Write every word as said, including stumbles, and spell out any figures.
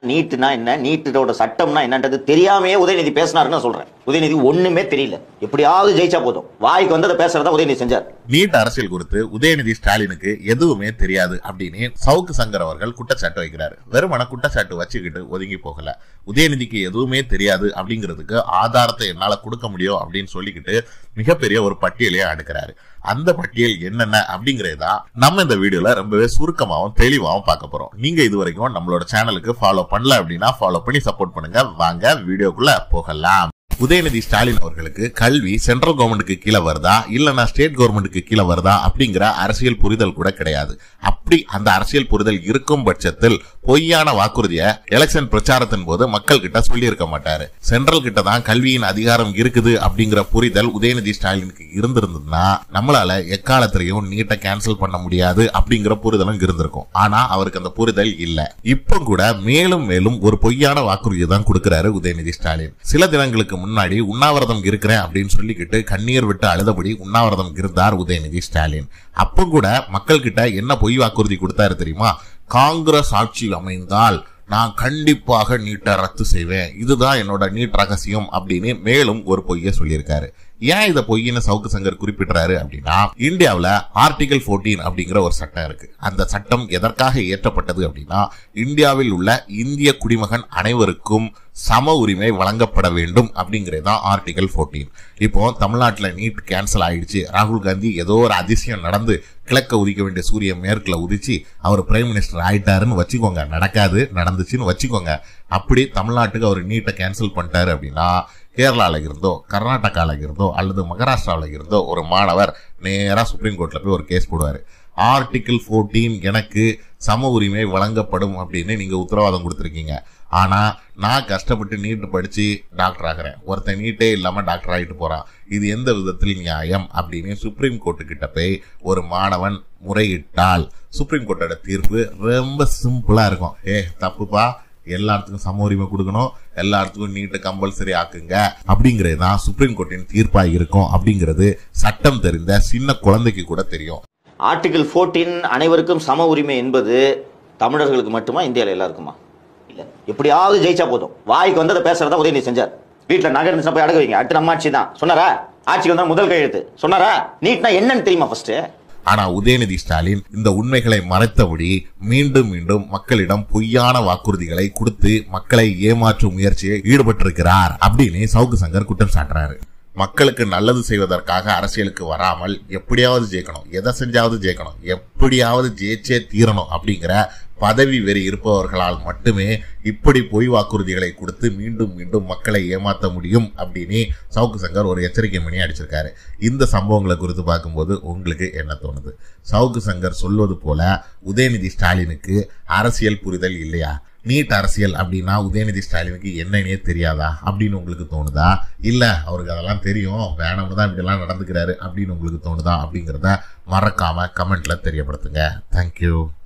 நீட்னா என்ன, நீட்டோட சட்டம்னா என்னன்றது தெரியாமையே உதயநிதி பேசினாருன்னு சொல்றேன். உதயநிதி ஒண்ணுமே தெரியல, எப்படியாவது ஜெயிச்சா போதும் வாய்க்கு வந்ததை பேசுறதா உதயநிதி செஞ்சார். நீட் அரசியல் குறித்து உதயநிதி ஸ்டாலினுக்கு எதுவுமே தெரியாது அப்படின்னு சவுக்கு சங்கர் அவர்கள் குற்றச்சாட்டு வைக்கிறாரு. வெறுமன குற்றச்சாட்டு வச்சுக்கிட்டு ஒதுங்கி போகல. உதயநிதிக்கு எதுவுமே தெரியாது அப்படிங்கிறதுக்கு ஆதாரத்தை என்னால கொடுக்க முடியும் அப்படின்னு சொல்லிக்கிட்டு மிகப்பெரிய ஒரு பட்டியலையே அடுக்கிறாரு. அந்த பட்டியல் என்னென்ன அப்படிங்கறதா நம்ம இந்த வீடியோல ரொம்பவே சுருக்கமாவும் தெளிவாவும் பார்க்க போறோம். நீங்க இது வரைக்கும் நம்மளோட சேனலுக்கு ஃபாலோ பண்ணல அப்படின்னா ஃபாலோ பண்ணி சப்போர்ட் பண்ணுங்க. வாங்க வீடியோக்குள்ள போகலாம். உதயநிதி ஸ்டாலின் அவர்களுக்கு கல்வி சென்ட்ரல் கவர்மெண்ட்டுக்கு கீழே வருதா இல்லனா ஸ்டேட் கவர்மெண்ட்டுக்கு கீழே வருதா அப்படிங்கிற அரசியல் புரிதல் கூட கிடையாது. அப்படி அந்த அரசியல் புரிதல் இருக்கும் பட்சத்தில் பொய்யான வாக்குறுதியை எலெக்ஷன் பிரச்சாரத்தின் போது மக்கள் கிட்ட சொல்லி இருக்க மாட்டாரு. சென்ட்ரல் கிட்ட தான் கல்வியின் அதிகாரம் இருக்குது அப்படிங்கிற புரிதல் உதயநிதி ஸ்டாலினுக்கு இருந்திருந்ததுன்னா நம்மளால எக்காலத்திலையும் நீட்டை கேன்சல் பண்ண முடியாது அப்படிங்கிற புரிதலும் இருந்திருக்கும். ஆனா அவருக்கு அந்த புரிதல் இல்ல. இப்ப கூட மேலும் மேலும் ஒரு பொய்யான வாக்குறுதியை தான் கொடுக்கிறாரு உதயநிதி ஸ்டாலின். சில தினங்களுக்கு முன்னாடி உண்ணாவிரதம் இருக்கிறேன் அப்படின்னு சொல்லிக்கிட்டு கண்ணீர் விட்டு அழுதபடி உண்ணாவிரதம் இருந்தார் உதயநிதி ஸ்டாலின். அப்ப கூட மக்கள் கிட்ட என்ன பொய் வாக்குறுதி கொடுத்தாரு தெரியுமா? காங்கிரஸ் ஆட்சி அமைந்தால் நான் கண்டிப்பாக நீட்டை ரத்து செய்வேன், இதுதான் என்னோட நீட் ரகசியம் அப்படின்னு மேலும் ஒரு பொய்ய சொல்லியிருக்காரு. ஏன் இத பொய்ன்னு சவுக்கு சங்கர் குறிப்பிட்டாரு அப்படின்னா, இந்தியாவில் ஆர்டிகல் பதினான்கு அப்படிங்கிற ஒரு சட்டம் இருக்கு. அந்த சட்டம் எதற்காக இயற்றப்பட்டது அப்படின்னா, இந்தியாவில் உள்ள இந்திய குடிமகன் அனைவருக்கும் சம உரிமை வழங்கப்பட வேண்டும் அப்படிங்கறதுதான் ஆர்டிகல் பதினான்கு. இப்போ தமிழ்நாட்டில் நீட் கேன்சல் ஆயிடுச்சு, ராகுல் காந்தி ஏதோ ஒரு அதிசயம் நடந்து கிழக்க உதிக்க வேண்டிய சூரியன் மேற்குல உதிச்சு அவர் பிரைம் மினிஸ்டர் ஆயிட்டாருன்னு வச்சுக்கோங்க. நடக்காது, நடந்துச்சுன்னு வச்சுக்கோங்க. அப்படி தமிழ்நாட்டுக்கு அவர் நீட்டை கேன்சல் பண்ணிட்டாரு அப்படின்னா, கேரளால இருந்தோ கர்நாடகால இருந்தோ அல்லது மகாராஷ்டிராவில இருந்தோ ஒரு மாணவர் நேரா சுப்ரீம் கோர்ட்ல போய் ஒரு கேஸ் போடுவாரு. ஆர்டிகிள் பதினான்கு எனக்கு சம உரிமை வழங்கப்படும் அப்படின்னு நீங்க உத்தரவாதம் கொடுத்திருக்கீங்க. ஆனா நான் கஷ்டப்பட்டு நீட் படிச்சு டாக்டர் ஆகிறேன், ஒருத்தன் நீட்டே இல்லாம டாக்டர் ஆகிட்டு போறான், இது எந்த விதத்தில் நியாயம் அப்படின்னு சுப்ரீம் கோர்ட்டு கிட்ட போய் ஒரு மாணவன் முறையிட்டால் சுப்ரீம் கோர்ட்டோட தீர்ப்பு ரொம்ப சிம்பிளா இருக்கும். ஏ தப்புப்பா, எல்லாத்துக்கும் சம உரிமை கொடுக்கணும், எல்லாத்துக்கும் நீட்டை கம்பல்சரி ஆக்குங்க அப்படிங்கிறது தான் சுப்ரீம் கோர்ட்டின் தீர்ப்பா இருக்கும் அப்படிங்கிறது சட்டம் தெரிந்த சின்ன குழந்தைக்கு கூட தெரியும். ஆர்டிகிள் பதினான்கு அனைவருக்கும் சம உரிமை என்பது தமிழர்களுக்கு மட்டுமா, இந்தியாவில் எல்லாருக்குமா? இல்ல, எப்படியாவது ஜெயிச்சா போதும் வாய்க்கு வந்ததை பேசுறதா உதயநிதி செஞ்சார். வீட்டுல நகை இருந்துச்சுன்னா போய் அடகு வைங்க, அடுத்து நம்ம ஆட்சி தான் சொன்னாரா? ஆட்சிக்கு வந்தா முதல் கையெழுத்து சொன்னாரா? நீட்னா என்னன்னு தெரியுமா ஃபர்ஸ்ட்? ஆனா உதயநிதி ஸ்டாலின் இந்த உண்மைகளை மறைத்தபடி மீண்டும் மீண்டும் மக்களிடம் பொய்யான வாக்குறுதிகளை கொடுத்து மக்களை ஏமாற்றும் முயற்சியை ஈடுபட்டிருக்கிறார் அப்படின்னு சவுக்கு சங்கர் குற்றம் சாட்டுறாரு. மக்களுக்கு நல்லது செய்வதற்காக அரசியலுக்கு வராமல் எப்படியாவது ஜெயிக்கணும், எதை செஞ்சாவது ஜெயிக்கணும், எப்படியாவது ஜெயிச்சே தீரணும் அப்படிங்கிற பதவி வெறி இருப்பவர்களால் மட்டுமே இப்படி பொய் வாக்குறுதிகளை கொடுத்து மீண்டும் மீண்டும் மக்களை ஏமாற்ற முடியும் அப்படின்னு சவுக்கு சங்கர் ஒரு எச்சரிக்கை மணி அடிச்சிருக்காரு. இந்த சம்பவங்களை குறித்து பார்க்கும்போது உங்களுக்கு என்ன தோணுது? சவுக்கு சங்கர் சொல்வது போல உதயநிதி ஸ்டாலினுக்கு அரசியல் புரிதல் இல்லையா? நீட் அரசியல் அப்படின்னா உதயநிதி ஸ்டாலினுக்கு என்னன்னே தெரியாதா அப்படின்னு உங்களுக்கு தோணுதா? இல்ல அவருக்கு அதெல்லாம் தெரியும், வேணும்னு தான் இப்படி எல்லாம் நடந்துக்கிறாரு அப்படின்னு உங்களுக்கு தோணுதா? அப்படிங்கிறத மறக்காம கமெண்ட்ல தெரியப்படுத்துங்க. தேங்க்யூ.